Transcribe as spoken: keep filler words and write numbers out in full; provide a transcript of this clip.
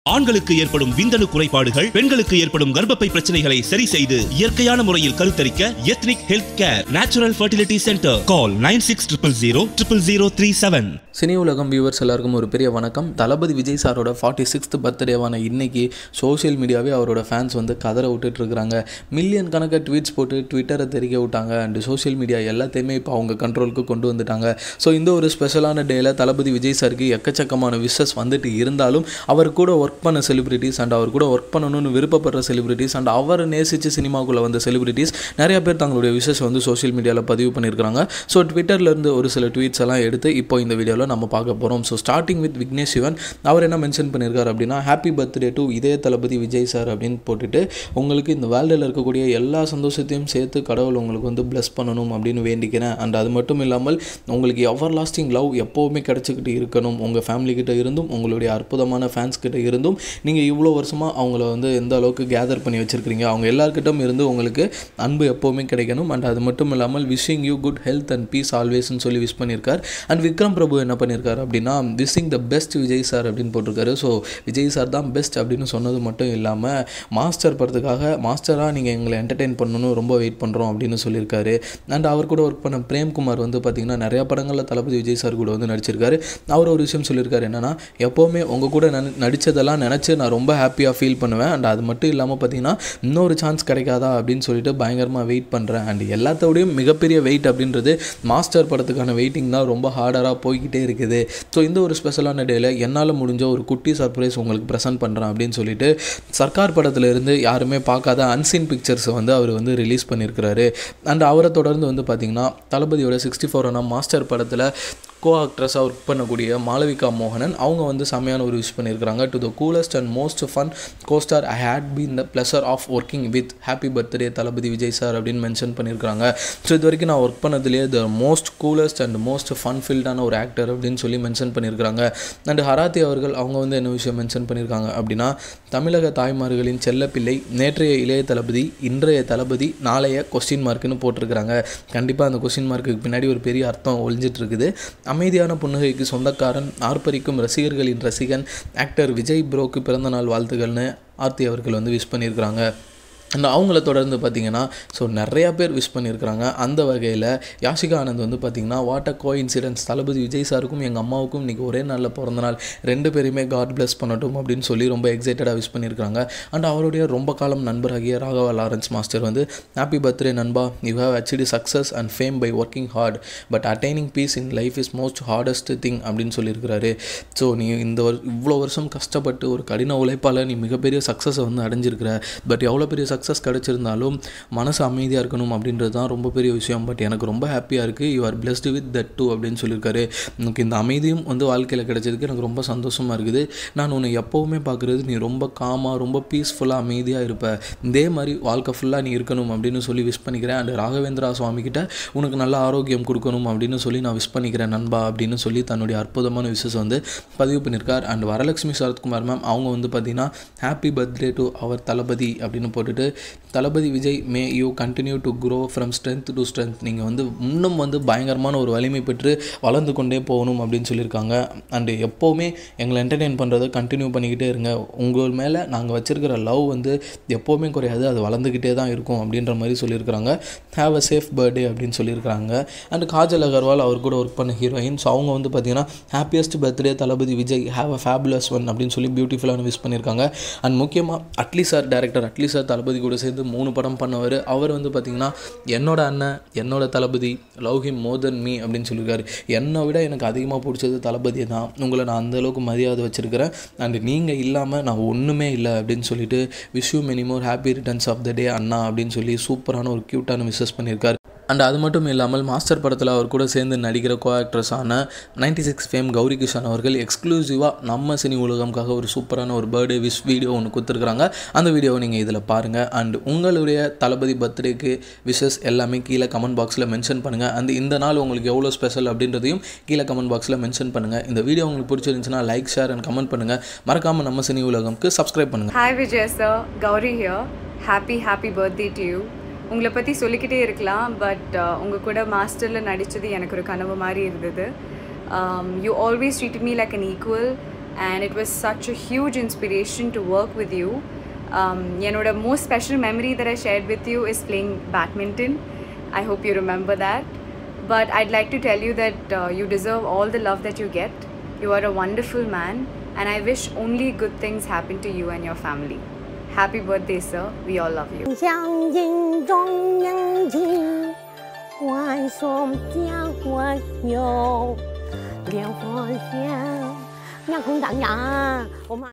ஆண்களுக்கு ஏற்படும் விந்தணு குறைபாடுகள், பெண்களுக்கு ஏற்படும் கர்ப்பப்பை பிரச்சனைகளை சரி செய்து இயற்கையான முறையில் கருத்தரிக்க ethnic health care natural fertility centre. Call nine six triple zero triple zero three seven. Cini Ulagam viewers எல்லாருக்கும் ஒரு பெரிய வணக்கம். தளபதி விஜய் சாரோட ஃபார்ட்டி சிக்ஸ்த் பர்த்டேவான இன்னைக்கு சோஷியல் மீடியாவே அவரோட ஃபேன்ஸ் வந்து கதற விட்டுட்டு இருக்கிறாங்க. மில்லியன் கணக்காக ட்வீட்ஸ் போட்டு ட்விட்டரை தெரிவிக்க விட்டாங்க. அண்ட் சோஷியல் மீடியா எல்லாத்தையுமே இப்போ அவங்க கண்ட்ரோலுக்கு கொண்டு வந்துட்டாங்க. ஸோ இந்த ஒரு ஸ்பெஷலான டேயில் தளபதி விஜய் சாருக்கு எக்கச்சக்கமான விஷஸ் வந்துட்டு இருந்தாலும் அவர் கூட ஒர்க் பண்ண செலிபிரிட்டிஸ் அண்ட் அவர் கூட ஒர்க் பண்ணணும்னு விருப்பப்படுற செலிபிரிட்டிஸ் அண்ட் அவர் நேசிச்சு சினிமாக்குள்ளே வந்த செலிபிரிட்டிஸ் நிறைய பேர் தங்களுடைய விஷஸ் வந்து சோஷியல் மீடியாவில் பதிவு பண்ணியிருக்காங்க. ஸோ ட்விட்டர்லேருந்து ஒரு சில ட்வீட்ஸ் எல்லாம் எடுத்து இப்போ இந்த வீடியோவில் நம்ம பார்க்க போகிறோம். So starting with Vignesh Shivan, அவர் என்ன மென்ஷன் பண்ணியிருக்காரு அப்படின்னா, ஹாப்பி பர்த்டே டு இதே தளபதி விஜய் சார் அப்படின்னு போட்டுட்டு, உங்களுக்கு இந்த வேர்ல்டில் இருக்கக்கூடிய எல்லா சந்தோஷத்தையும் சேர்த்து கடவுள் உங்களுக்கு வந்து பிளஸ் பண்ணணும் அப்படின்னு வேண்டிக்கிறேன். அண்ட் அது மட்டும் இல்லாமல் உங்களுக்கு எவர் லாஸ்டிங் லவ் எப்போவுமே கிடச்சிக்கிட்டு இருக்கணும். உங்கள் ஃபேமிலிக்கிட்ட இருந்தும் உங்களுடைய அற்புதமான ஃபேன்ஸ் கிட்ட இருந்தும் நீங்கள் இவ்வளோ வருஷமாக அவங்கள வந்து எந்த அளவுக்கு கேதர் பண்ணி வச்சுருக்கிறீங்க, அவங்க எல்லாருக்கிட்டும் இருந்து உங்களுக்கு அன்பு எப்போவுமே கிடைக்கணும். அண்ட் அது மட்டும் இல்லாமல் wishing you good health and peace ஆல்வேஸ்ன்னு சொல்லி விஷ் பண்ணியிருக்கார். அண்ட் விக்ரம் பிரபு என்ன பண்ணியிருக்காரு அப்படின்னா, wishing the best Vijay sir அப்படின்னு போட்டிருக்காரு. ஸோ விஜய் சார் தான் பெஸ்ட் அப்படின்னு சொன்னது மட்டும் இல்லாமல் மாஸ்டர் படத்துக்காக மாஸ்டராக நீங்கள் எங்களை என்டர்டெயின் பண்ணணும்னு ரொம்ப வெயிட் பண்ணுறோம் அப்படின்னு சொல்லியிருக்காரு. அண்ட் அவர் கூட ஒர்க் பண்ண பிரேம்குமார் வந்து பார்த்திங்கன்னா நிறையா படங்களில் தளபதி விஜய் சார் கூட வந்து நடிச்சிருக்காரு. அவர் ஒரு விஷயம் சொல்லியிருக்காரு என்னென்னா, எப்போவுமே உங்கள் கூட ந நடித்ததெல்லாம் நினச்சி நான் ரொம்ப ஹாப்பியாக ஃபீல் பண்ணுவேன். அண்ட் அது மட்டும் இல்லாமல் பார்த்தீங்கன்னா இன்னொரு சான்ஸ் கிடைக்காதா அப்படின்னு சொல்லிட்டு பயங்கரமாக வெயிட் பண்ணுறேன். அண்ட் எல்லாத்தோடையும் மிகப்பெரிய வெயிட் அப்படின்றது மாஸ்டர் படத்துக்கான வெயிட்டிங் தான் ரொம்ப ஹார்டராக போய்கிட்டே இருக்குது. ஸோ இந்த ஒரு ஸ்பெஷலான டேயில் என்னால் முடிஞ்ச ஒரு குட்டி சர்ப்ரைஸ் உங்களுக்கு ப்ரெசென்ட் பண்ணுறேன் அப்படின்னு சொல்லிட்டு சர்க்கார் படத்தில் இருந்து யாருமே பார்க்காத அன்சீன் பிக்சர்ஸை வந்து அவர் வந்து ரிலீஸ் பண்ணியிருக்கிறாரு. அண்ட் அவரை தொடர்ந்து வந்து பார்த்திங்கன்னா தளபதியோட சிக்ஸ்டி ஃபோர் ஆன மாஸ்டர் படத்தில் கோ ஆக்ட்ரஸாக ஒர்க் பண்ணக்கூடிய மாளவிகா மோகனன் அவங்க வந்து செம்மையான ஒரு விஷ் பண்ணியிருக்கிறாங்க. To the coolest and most fun costar I had been the pleasure of working with happy birthday Thalapathy Vijay sir அப்படின்னு மென்ஷன் பண்ணியிருக்காங்க. ஸோ இது வரைக்கும் நான் ஒர்க் பண்ணதுலேயே the most coolest and most fun ஃபீல்டான ஒரு ஆக்டர் அப்படின்னு சொல்லி மென்ஷன் பண்ணியிருக்காங்க. அண்ட் ஹராத்தி அவர்கள் அவங்க வந்து என்ன விஷயம் மென்ஷன் பண்ணியிருக்காங்க அப்படின்னா, தமிழக தாய்மார்களின் செல்லப்பிள்ளை, நேற்றைய இளைய தளபதி, இன்றைய தளபதி, நாளைய கொஸ்டின் மார்க்குன்னு போட்டிருக்கிறாங்க. கண்டிப்பாக அந்த கொஸ்டின் மார்க்குக்கு பின்னாடி ஒரு பெரிய அர்த்தம் ஒழிஞ்சிட்டு இருக்குது. அமைதியான புன்னகைக்கு சொந்தக்காரன், ஆர்ப்பரிக்கும் ரசிகர்களின் ரசிகன், ஆக்டர் விஜய் ப்ரோக்கு பிறந்தநாள் வாழ்த்துக்கள்னு ஆர்த்தி அவர்கள் வந்து விஷ் பண்ணியிருக்கிறாங்க. அண்ட் அவங்கள தொடர்ந்து பார்த்திங்கன்னா ஸோ நிறையா பேர் விஷ் பண்ணியிருக்கிறாங்க. அந்த வகையில் யாஷிகா ஆனந்த் வந்து பார்த்திங்கன்னா, what a coincidents, Thalapathy Vijay சாருக்கும் எங்கள் அம்மாவுக்கும் இன்றைக்கி ஒரே நாளில் பிறந்த நாள், ரெண்டு பேருமே காட் பிளஸ் பண்ணட்டும் அப்படின்னு சொல்லி ரொம்ப எக்ஸைட்டடாக விஷ் பண்ணியிருக்காங்க. அண்ட் அவருடைய ரொம்ப காலம் நண்பராகிய ராகவா லாரன்ஸ் மாஸ்டர் வந்து, ஹாப்பி பர்த்டே நண்பா, you have achieved success and fame by working hard but attaining peace in life is most hardest thing அப்படின்னு சொல்லியிருக்கிறாரு. ஸோ நீ இந்த ஒரு இவ்வளோ வருஷம் கஷ்டப்பட்டு ஒரு கடின உழைப்பால் நீ மிகப்பெரிய சக்ஸஸை வந்து அடைஞ்சிருக்கிற. பட் எவ்வளோ பெரிய சக்ஸஸ் கிடச்சிருந்தாலும் மனசு அமைதியாக இருக்கணும் அப்படின்றது தான் ரொம்ப பெரிய விஷயம். பட் எனக்கு ரொம்ப ஹாப்பியாக இருக்குது, you are blessed with that too அப்படின்னு சொல்லியிருக்காரு. எனக்கு இந்த அமைதியும் வந்து வாழ்க்கையில் கிடைச்சதுக்கு எனக்கு ரொம்ப சந்தோஷமாக இருக்குது. நான் உன்னை எப்போவுமே பார்க்குறது நீ ரொம்ப காமாக ரொம்ப பீஸ்ஃபுல்லாக அமைதியாக இருப்ப, இதே மாதிரி வாழ்க்கை ஃபுல்லாக நீ இருக்கணும் அப்படின்னு சொல்லி விஷ் பண்ணிக்கிறேன். அண்ட் ராகவேந்திரா சுவாமிக்கிட்ட உனக்கு நல்ல ஆரோக்கியம் கொடுக்கணும் அப்படின்னு சொல்லி நான் விஷ் பண்ணிக்கிறேன் நண்பா அப்படின்னு சொல்லி தன்னுடைய அற்புதமான விஷஸ் வந்து பதிவு பண்ணியிருக்கார். அண்ட் வரலட்சுமி சரத்குமார் மேம் அவங்க வந்து பார்த்திங்கன்னா, happy birthday to our Thalapathy அப்படின்னு போட்டுட்டு, Thalapathy Vijay may you continue to grow from strength to strength, நீங்கள் வந்து இன்னும் வந்து பயங்கரமான ஒரு வலிமை பெற்று வளர்ந்து கொண்டே போகணும் அப்படின்னு சொல்லியிருக்காங்க. அண்டு எப்போவுமே எங்களை என்டர்டெயின் பண்ணுறதை கண்டினியூ பண்ணிக்கிட்டே இருங்க, உங்கள் மேலே நாங்கள் வச்சுருக்கிற லவ் வந்து எப்போவுமே குறையாது, அது வளர்ந்துக்கிட்டே தான் இருக்கும் அப்படின்ற மாதிரி சொல்லியிருக்கிறாங்க. ஹேவ் அ சேஃப் பர்த்டே அப்படின்னு சொல்லியிருக்கிறாங்க. அண்ட் காஜல் அகர்வால் அவர் கூட ஒர்க் பண்ண ஹீரோயின், ஸோ அவங்க வந்து பார்த்திங்கன்னா, happiest birthday Thalapathy Vijay, have a fabulous one அப்படின்னு சொல்லி பியூட்டிஃபுல்லான விஷ் பண்ணியிருக்காங்க. அண்ட் முக்கியமாக Atlee sir, director Atlee sir Thalapathy கூட சேர்ந்து மூணு படம் பண்ணவர். அவர் வந்து பார்த்திங்கன்னா, என்னோட அண்ணன், என்னோட Thalapathy, love him more then me அப்படின்னு சொல்லியிருக்காரு. என்னை விட எனக்கு அதிகமாக பிடிச்சது தளபதியை தான், உங்களை நான் அந்தளவுக்கு மரியாதை வச்சுருக்கிறேன், அண்ட் நீங்கள் இல்லாமல் நான் ஒன்றுமே இல்லை அப்படின்னு சொல்லிட்டு, wish you many more happy returns of the day அண்ணா அப்படின்னு சொல்லி சூப்பரான ஒரு க்யூட்டான விஷஸ் பண்ணியிருக்காரு. அண்ட் அது மட்டும் இல்லாமல் மாஸ்டர் படத்தில் அவர் கூட சேர்ந்து நடிக்கிற கோ ஆக்ட்ரஸான ninety six fame Gouri Kishan அவர்கள் எக்ஸ்க்ளூசிவாக நம்ம சினி உலகம்காக ஒரு சூப்பரான ஒரு பர்த்டே விஷ் வீடியோ ஒன்று கொடுத்துருக்குறாங்க. அந்த வீடியோவை நீங்கள் இதில் பாருங்கள். அண்ட் உங்களுடைய தளபதி பர்த்டேக்கு விஷஸ் எல்லாமே கீழே கமெண்ட் பாக்ஸில் மென்ஷன் பண்ணுங்கள். அந்த இந்த நாள் உங்களுக்கு எவ்வளோ ஸ்பெஷல் அப்படின்றதையும் கீழே கமெண்ட் பாக்ஸில் மென்ஷன் பண்ணுங்கள். இந்த வீடியோ உங்களுக்கு பிடிச்சிருந்துச்சுன்னா லைக், ஷேர் அண்ட் கமெண்ட் பண்ணுங்கள். மறக்காமல் நம்ம சினி உலகம்க்கு சப்ஸ்கிரைப் பண்ணுங்கள். Hi Vijay sir, Gauri here. Happy happy birthday to you. உங்களை பற்றி சொல்லிக்கிட்டே இருக்கலாம், பட் உங்கள் கூட மாஸ்டரில் நடித்தது எனக்கு ஒரு கனவு மாதிரி இருந்தது. You always treated me like an equal. and it was such a huge inspiration to work with you. Um, you know, the most special memory that I shared with you is playing badminton. I hope you remember that. But I'd like to tell you that uh, you deserve all the love that you get. You are a wonderful man, and I wish only good things happen to you and your family. Happy birthday, sir. We all love you. 相迎中人情，万送家国有，莲花香，阳光荡漾，我们。